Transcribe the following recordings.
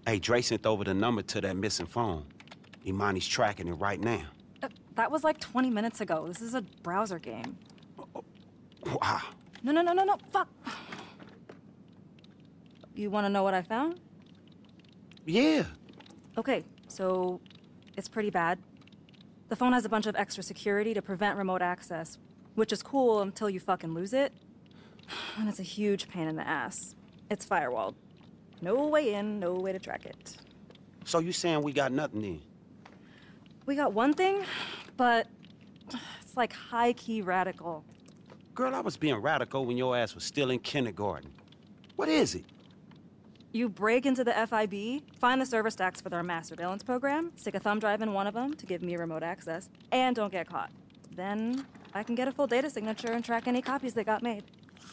Hey, Dre sent over the number to that missing phone. Imani's tracking it right now. That was like 20 minutes ago. This is a browser game. Wow. No, fuck! You wanna know what I found? Yeah. Okay, so it's pretty bad. The phone has a bunch of extra security to prevent remote access, which is cool until you fucking lose it. And it's a huge pain in the ass. It's firewalled. No way in, no way to track it. So you saying we got nothing then? We got one thing, but it's like high-key radical. Girl, I was being radical when your ass was still in kindergarten. What is it? You break into the FIB, find the server stacks for their mass surveillance program, stick a thumb drive in one of them to give me remote access, and don't get caught. Then I can get a full data signature and track any copies that got made.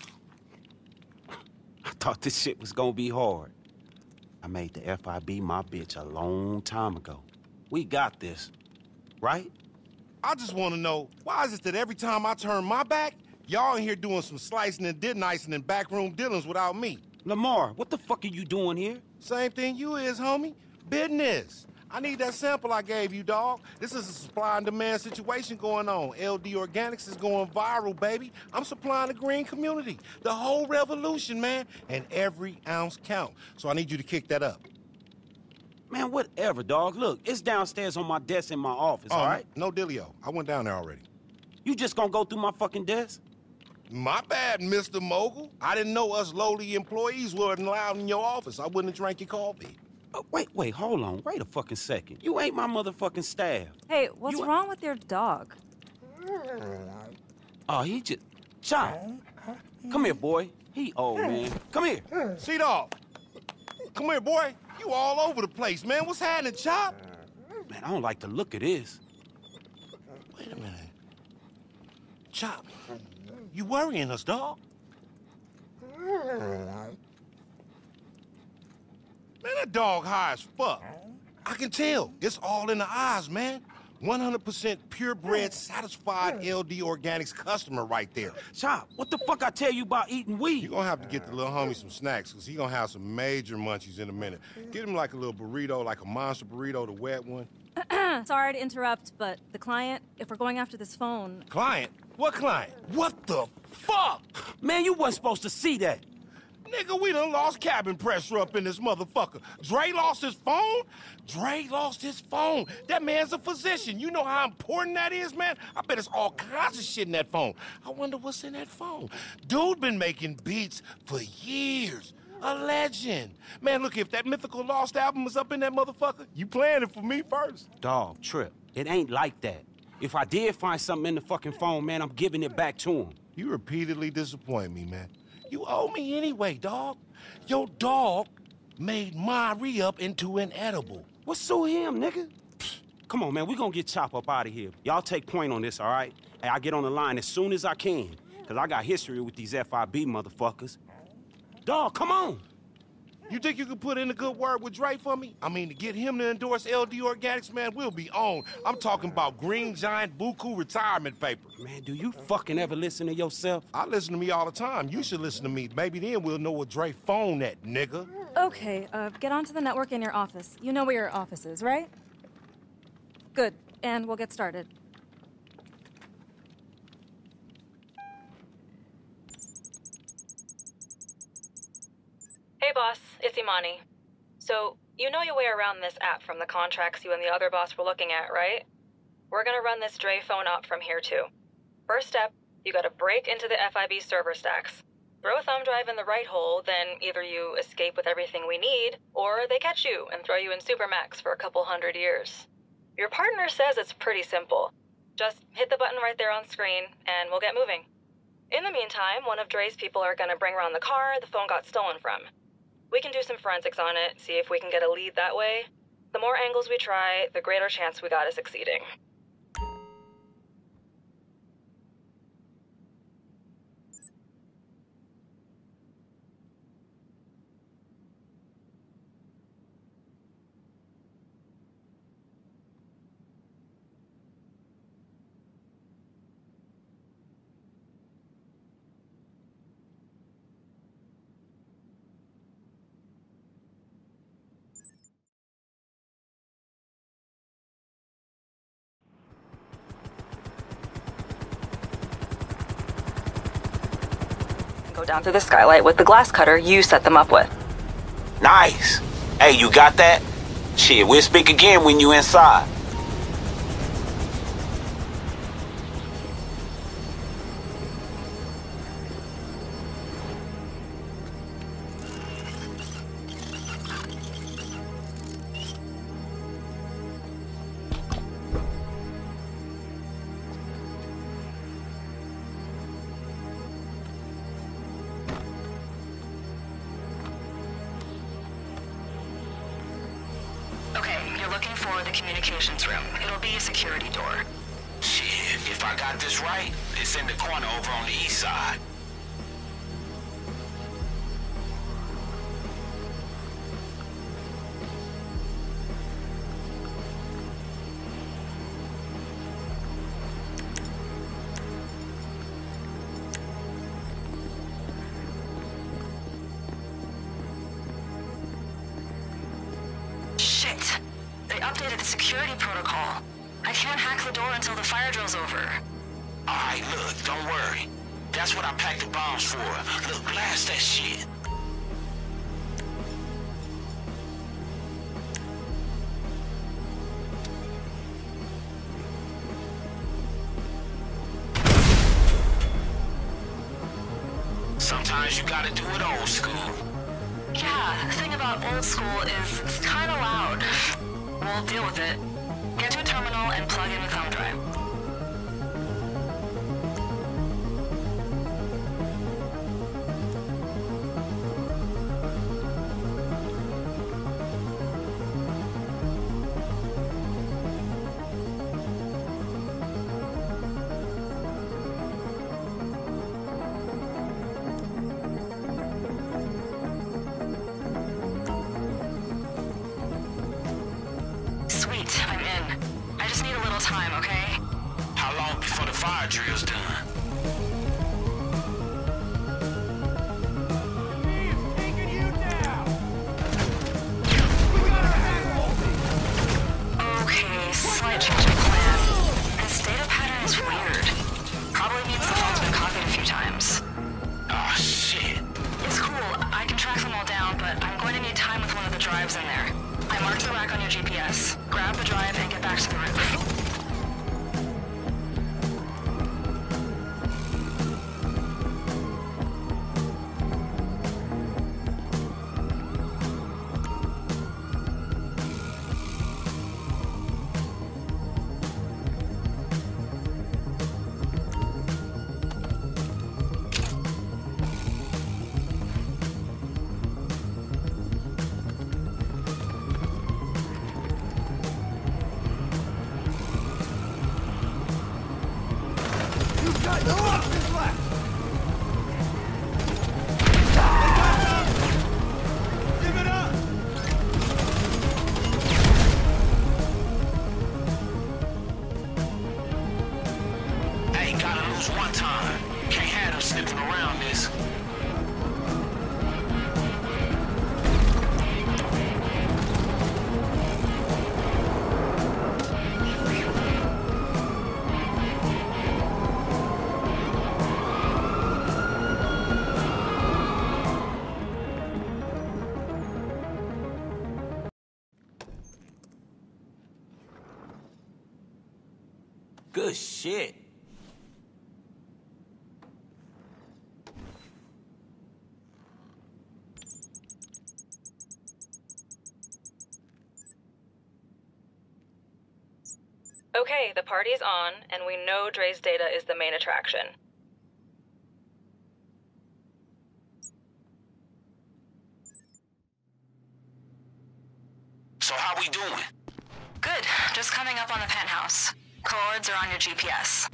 I thought this shit was gonna be hard. I made the FIB my bitch a long time ago. We got this, right? I just want to know, why is it that every time I turn my back, y'all in here doing some slicing and icing and backroom dealings without me? Lamar, what the fuck are you doing here? Same thing you is, homie. Business. I need that sample I gave you, dog. This is a supply and demand situation going on. LD Organics is going viral, baby. I'm supplying the green community. The whole revolution, man. And every ounce count. So I need you to kick that up. Man, whatever, dog. Look, it's downstairs on my desk in my office, all right? No dealio. I went down there already. You just gonna go through my fucking desk? My bad, Mr. Mogul. I didn't know us lowly employees weren't allowed in your office. I wouldn't have drank your coffee. Wait, hold on. Wait a fucking second. You ain't my motherfucking staff. Hey, what's wrong with your dog? Oh, he just... Chop. Come here, boy. He old, man. Come here. C-Dog. Come here, boy. You all over the place, man. What's happening, Chop? Man, I don't like the look of this. Wait a minute. Chop, you worrying us, dog? Man, that dog high as fuck. I can tell. It's all in the eyes, man. 100% purebred, satisfied LD Organics customer right there. Chop, what the fuck I tell you about eating weed? You gonna have to get the little homie some snacks, because he gonna have some major munchies in a minute. Get him like a little burrito, like a monster burrito, the wet one. Sorry to interrupt, but the client, if we're going after this phone... Client? What client? What the fuck? Man, you wasn't supposed to see that. Nigga, we done lost cabin pressure up in this motherfucker. Dre lost his phone? Dre lost his phone. That man's a physician. You know how important that is, man? I bet it's all kinds of shit in that phone. I wonder what's in that phone. Dude been making beats for years. A legend. Man, look, if that Mythical Lost album was up in that motherfucker, you playing it for me first. Dog, Trip, it ain't like that. If I did find something in the fucking phone, man, I'm giving it back to him. You repeatedly disappoint me, man. You owe me anyway, dog. Your dog made my re-up into an edible. What's so him, nigga? Come on, man, we gonna get Chop up out of here. Y'all take point on this, all right? Hey, I get on the line as soon as I can, because I got history with these FIB motherfuckers. Dog, come on. You think you could put in a good word with Dre for me? I mean, to get him to endorse LD Organics, man, we'll be on. I'm talking about Green Giant Buku retirement paper. Man, do you fucking ever listen to yourself? I listen to me all the time. You should listen to me. Maybe then we'll know what Dre phone at, nigga. Okay, get onto the network in your office. You know where your office is, right? Good, and we'll get started. Hey boss, it's Imani. So, you know your way around this app from the contracts you and the other boss were looking at, right? We're gonna run this Dre phone op from here too. First step, you gotta break into the FIB server stacks. Throw a thumb drive in the right hole, then either you escape with everything we need, or they catch you and throw you in Supermax for a couple 100 years. Your partner says it's pretty simple. Just hit the button right there on screen, and we'll get moving. In the meantime, one of Dre's people are gonna bring around the car the phone got stolen from. We can do some forensics on it, see if we can get a lead that way. The more angles we try, the greater chance we got of succeeding. can go down through the skylight with the glass cutter you set them up with. Nice. Hey, you got that? Shit, we'll speak again when you inside. Okay, you're looking for the communications room. It'll be a security door. Shit, if I got this right, it's in the corner over on the east side. Shit! They updated the security protocol. I can't hack the door until the fire drill's over. Alright, look, don't worry. That's what I packed the bombs for. Look, blast that shit. Sometimes you gotta do it old school. Yeah, the thing about old school is it's kind of loud. We'll deal with it. Get to a terminal and plug in the thumb drive. Sweet, I'm in. I just need a little time, okay? How long before the fire drill's done? Okay, slight change of plan. This data pattern is weird. Probably means the phone's been copied a few times. Ah, shit. It's cool, I can track them all down, but I'm going to need time with one of the drives in there. I marked the rack on your GPS. Grab the drive and get back to the roof. Hey, gotta lose one time. Can't have them sniffing around this. Good shit. Okay, the party's on, and we know Dre's data is the main attraction. So how we doing? Good, just coming up on the penthouse. Coords are on your GPS.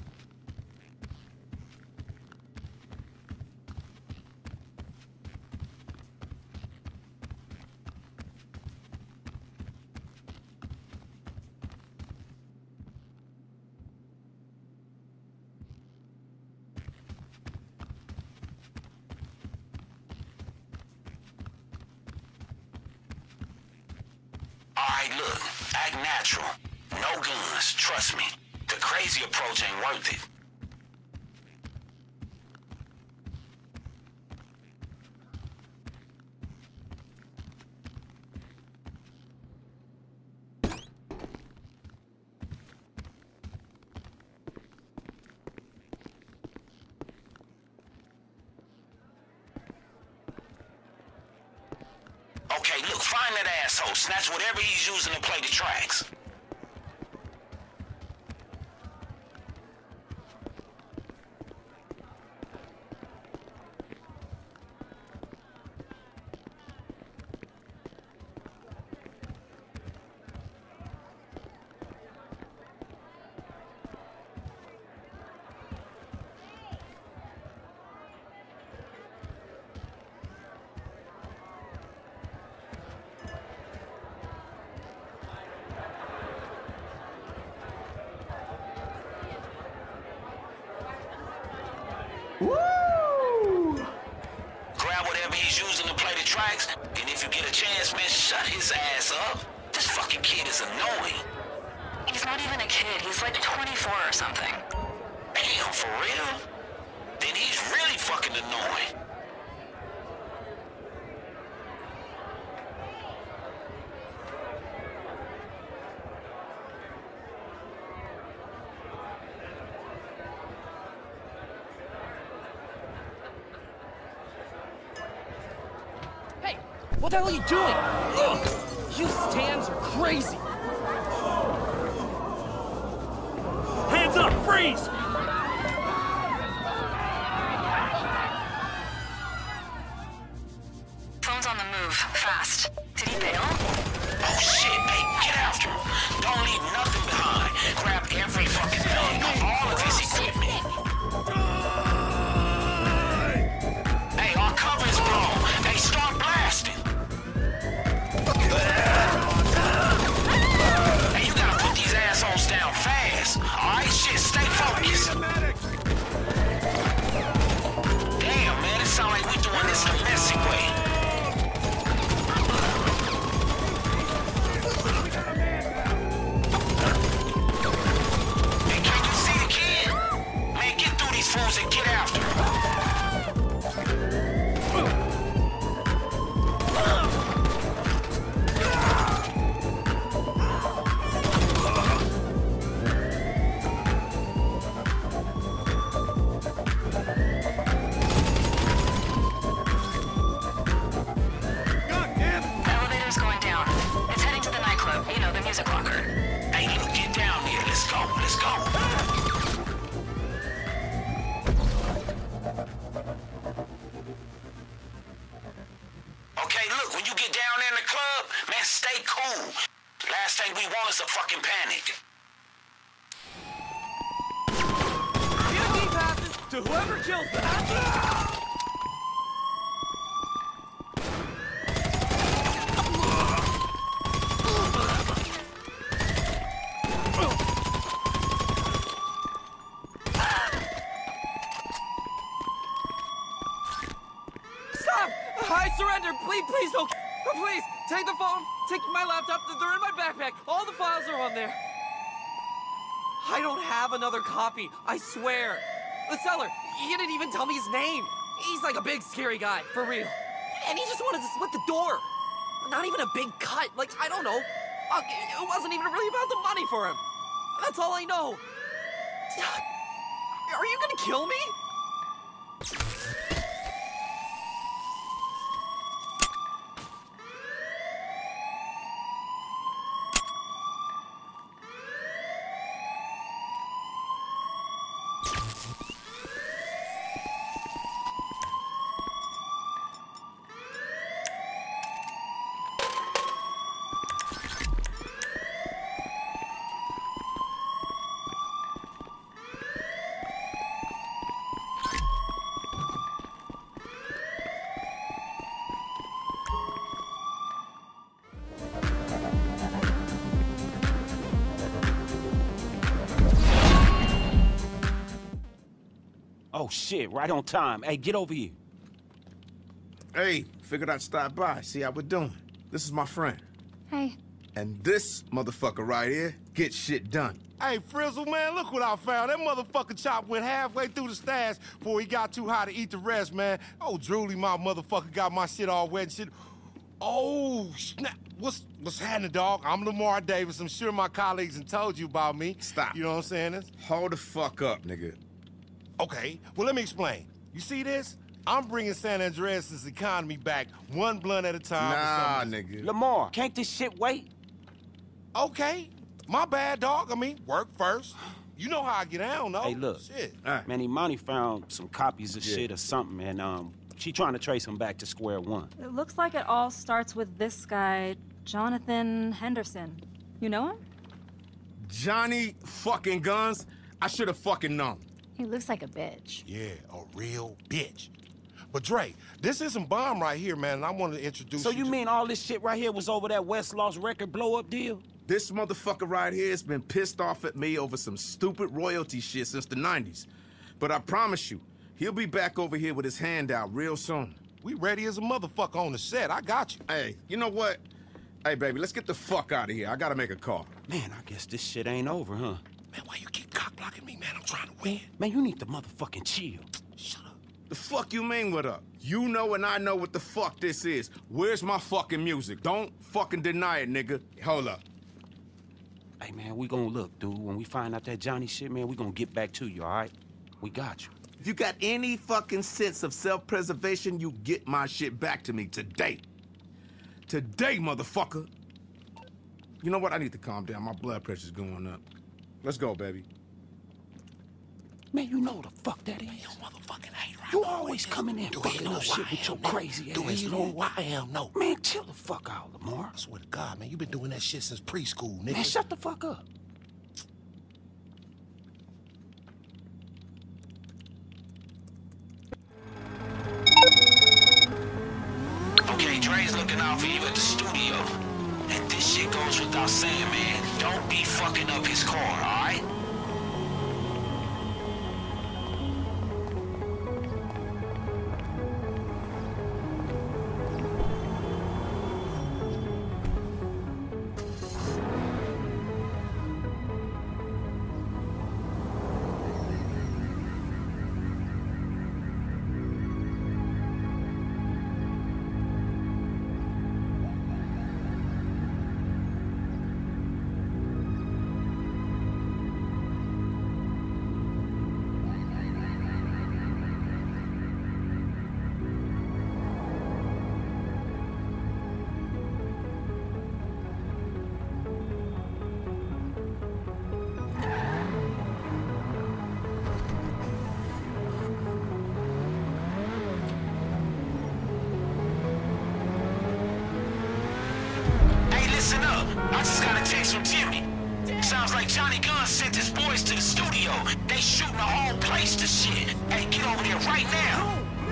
Alright, look, act natural. No guns, trust me. The crazy approach ain't worth it. find that asshole. Snatch whatever he's using to play the tracks. Woo! Grab whatever he's using to play the tracks, and if you get a chance, man, shut his ass up. This fucking kid is annoying. He's not even a kid. He's like 24 or something. Damn, for real? Then he's really fucking annoying. What the hell are you doing? Ugh. You stands are crazy. Hands up, freeze! Phone's on the move. Fast. Did he bail? Oh shit, hey, get after him. Don't leave nothing behind. Grab every fucking thing, all of his equipment. Hey, our cover is blown. Hey, start blasting. Hey, you gotta put these assholes down fast. Alright, shit, stay focused. Damn, man, it sound like we doing this the messy way. Hey, can you see the kid? Man, get through these fools and get after him. Elevator's going down. It's heading to the nightclub. You know, the music locker. Hey, look, get down here. Let's go, let's go. Okay, look, when you get down there in the club, man, stay cool. Last thing we want is a fucking panic. POD passes to whoever kills them. Stop! I surrender! Please don't! Please, take the phone, take my laptop, they're in my backpack. All the files are on there. I don't have another copy, I swear. The seller, he didn't even tell me his name. He's like a big, scary guy, for real. And he just wanted to split the door. Not even a big cut, like, I don't know. It wasn't even really about the money for him. That's all I know. Are you gonna kill me? Oh shit, right on time. Hey, get over here. Hey, figured I'd stop by, see how we're doing. This is my friend. Hey. And this motherfucker right here gets shit done. Hey, Frizzle, man, look what I found. That motherfucker Chop went halfway through the stash before he got too high to eat the rest, man. Oh, Drooly, my motherfucker, got my shit all wet and shit. Oh, snap. What's happening, dog? I'm Lamar Davis. I'm sure my colleagues have told you about me. Stop. You know what I'm saying? Hold the fuck up, nigga. Okay, well, let me explain. You see this? I'm bringing San Andreas' economy back one blunt at a time. Nah, nigga. Lamar, can't this shit wait? Okay, my bad, dog. I mean, work first. You know how I get down, though. Hey, look. Shit. Man, Imani found some copies of shit or something, and she trying to trace them back to square one. It looks like it all starts with this guy, Jonathan Henderson. You know him? Johnny fucking Guns? I should have fucking known. He looks like a bitch. Yeah, a real bitch. But Dre, this is some bomb right here, man, and I wanted to introduce So you you to... mean all this shit right here was over that West Lost record blow-up deal? This motherfucker right here has been pissed off at me over some stupid royalty shit since the 90s. But I promise you, he'll be back over here with his hand out real soon. We ready as a motherfucker on the set. I got you. Hey, you know what? Hey, baby, let's get the fuck out of here. I gotta make a call. Man, I guess this shit ain't over, huh? Man, why you keep cock-blocking me, man? I'm trying to win. Man, you need to motherfucking chill. Shut up. The fuck you mean what up? You know and I know what the fuck this is. Where's my fucking music? Don't fucking deny it, nigga. Hold up. Hey, man, we gonna look, dude. When we find out that Johnny shit, man, we gonna get back to you, all right? We got you. If you got any fucking sense of self-preservation, you get my shit back to me today. Today, motherfucker. You know what? I need to calm down. My blood pressure's going up. Let's go, baby. Man, you know the fuck that is. You motherfucking hater. You always coming in Do fucking you know up who shit I with your am, nigga? crazy Do ass, you know man. who I am? No. Man, chill the fuck out, Lamar. I swear to God, man, you been doing that shit since preschool, nigga. Man, shut the fuck up. Okay, Dre's looking out for you at the studio. And this shit goes without saying, man. Don't be fucking up his car, alright? Listen up. I just got a text from Jimmy. Sounds like Johnny Guns sent his boys to the studio. They shooting the whole place to shit. Hey, get over there right now.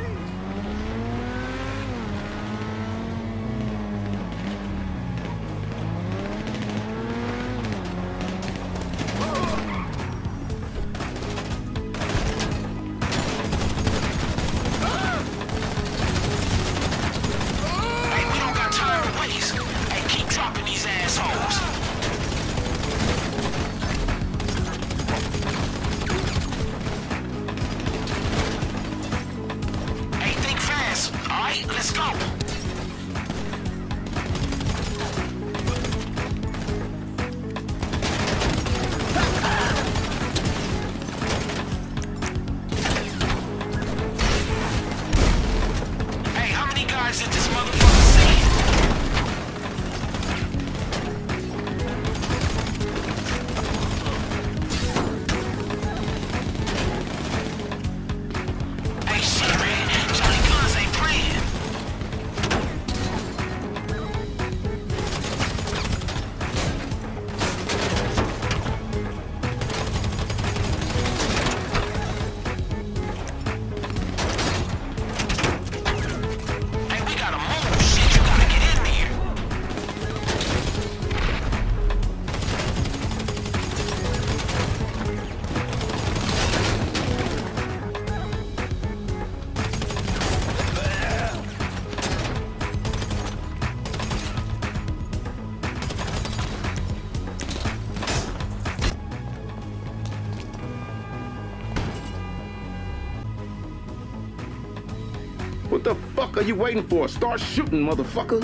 Hey, we don't got time to waste. Hey, keep dropping these assholes. Hey, think fast. All right, let's go. Hey, how many guys did this motherfucker see? Hey, shit, man. Johnny Guns ain't playing. Hey, we gotta move. Shit, you gotta get in there. What the fuck are you waiting for? Start shooting, motherfucker.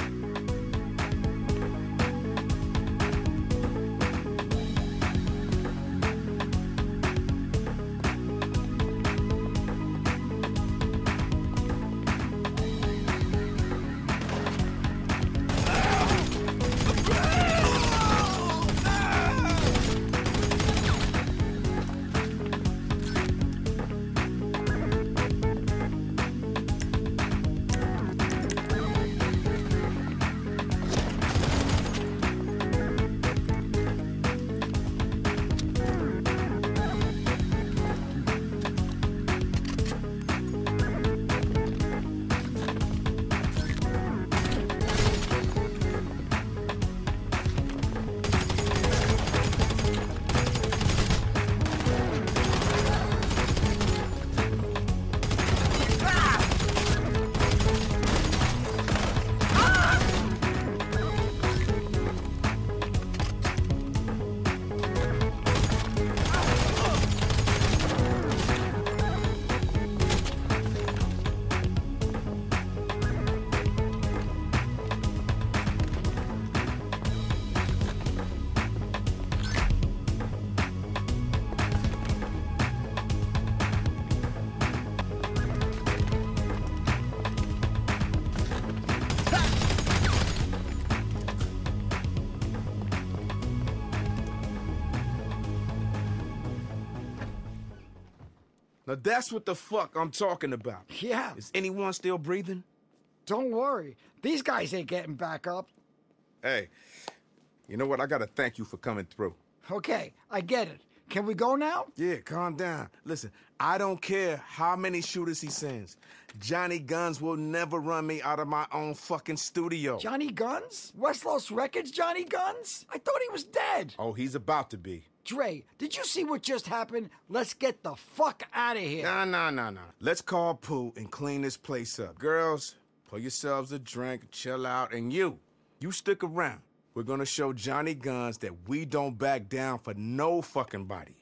Now that's what the fuck I'm talking about. Yeah. Is anyone still breathing? Don't worry. These guys ain't getting back up. Hey, you know what? I gotta thank you for coming through. Okay, I get it. Can we go now? Yeah, calm down. Listen, I don't care how many shooters he sends. Johnny Guns will never run me out of my own fucking studio. Johnny Guns? West Los Records Johnny Guns? I thought he was dead. Oh, he's about to be. Dre, did you see what just happened? Let's get the fuck out of here. Nah. Let's call Pooh and clean this place up. Girls, pour yourselves a drink, chill out, and you stick around. We're gonna show Johnny Guns that we don't back down for no fucking body.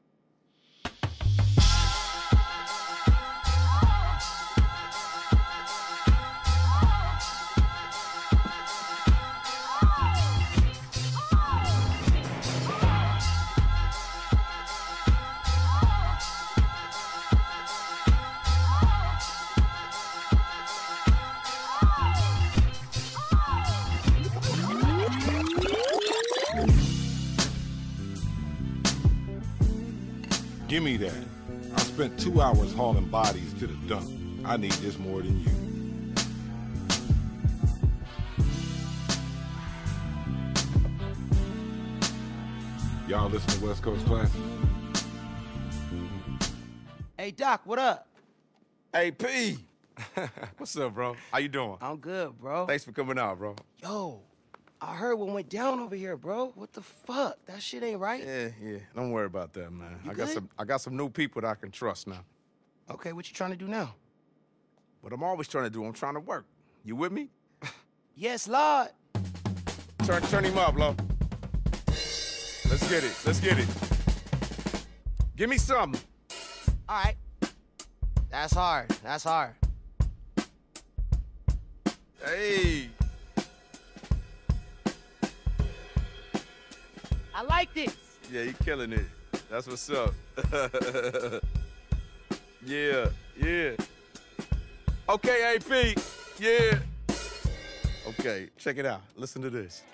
Give me that. I spent 2 hours hauling bodies to the dump. I need this more than you. Y'all listen to West Coast Classic? Hey, Doc, what up? Hey, P! What's up, bro? How you doing? I'm good, bro. Thanks for coming out, bro. Yo, I heard what went down over here, bro. What the fuck? That shit ain't right. Yeah. Don't worry about that, man. You I got some new people that I can trust now. Okay, what you trying to do now? What I'm always trying to do, I'm trying to work. You with me? Yes, Lord. Turn him up, Lo. Let's get it. Give me something. All right. That's hard. Hey. I like this. Yeah, you killing it. That's what's up. Yeah. Okay, AP. Yeah. Okay, check it out. Listen to this.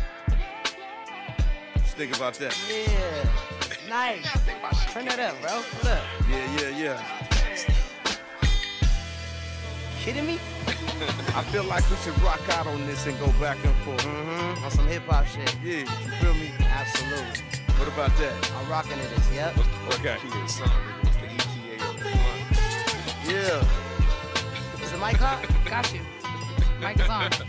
Just think about that. Yeah. Nice. Turn that up, bro. What up? Yeah. Kidding me? I feel like we should rock out on this and go back and forth. Mm-hmm. On some hip-hop shit. Yeah, you feel me? Absolutely. What about that? I'm rocking to this, yep. Okay. Yeah. Is the mic hot? Got you. Mic is on.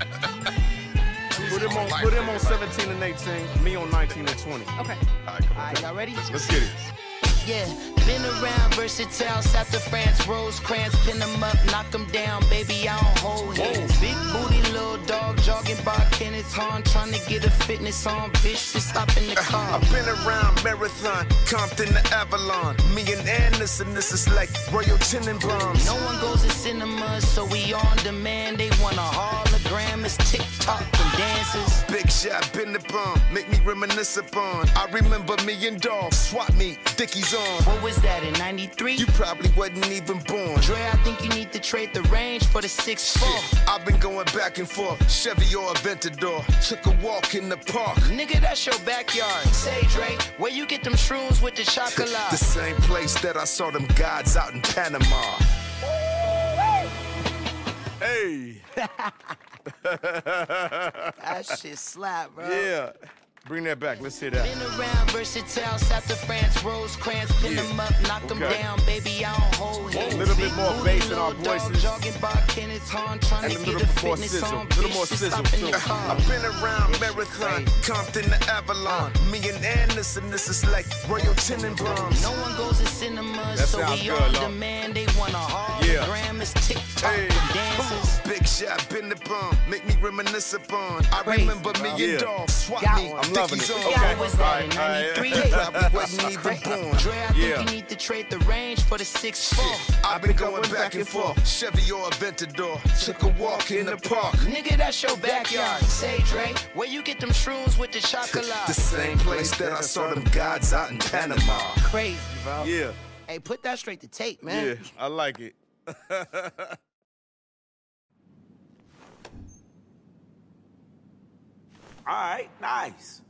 Put him on 17 and 18, me on 19 and 20. Okay. All right, All right, y'all ready? Let's get it. Yeah, been around, versatile, south of France, Rosecrans, pin them up, knock them down, baby, I don't hold hands. Big booty, little dog, jogging by Kenneth Hahn, trying to get a fitness on, bitch, just hop in the car. I've been around Marathon, Compton to Avalon. Me and Anderson, this is like Royal Tenenbaums. No one goes to cinemas, so we on demand. They want a hologram, it's TikTok and dances. Big shot, been the bomb, make me reminisce upon. I remember me and Dog, swap meet, Dickies on. What was that, in 93? You probably wasn't even born. Dre, I think you need to trade the range for the 6'4". I've been going back and forth, Chevy or Aventador. Took a walk in the park. Nigga, that's your backyard. Say, Dre, where you get them shrooms with the chocolate? The same place that I saw them gods out in Panama. Hey. That shit slap, bro. Yeah. Bring that back. Let's hear that. Been around, versatile, south of France, Rosecrans, pin them up, knock them down, baby, I don't hold hands. A little bit more bass in our voices. Jogging by Kenneth Hahn, trying to get a fitness on, a little more sizzle, too. I've been around Marathon, Compton to Avalon. Me and Anderson, this is like Royal Tenenbaums. No one goes to cinemas, That so sounds we good, on Lord. demand. They want a hologram, it's TikTok and dances. Big shot, been the bomb, make me reminisce upon. I remember me Yeah. and Dog, swap Got me, one. I'm loving Dickies it. on. Okay. What was that, in All right. 93? You probably wasn't even born. Dre, I think Yeah. you need to trade the range for the 6'4". I've been going back and forth, Chevy or Aventador. Took a walk in the park. Nigga, that's your backyard. Say, Dre, where you get them shrooms with the chocolate? The same place that I saw them gods out in Panama. Crazy, bro. Yeah. Hey, put that straight to tape, man. Yeah. I like it. All right, nice.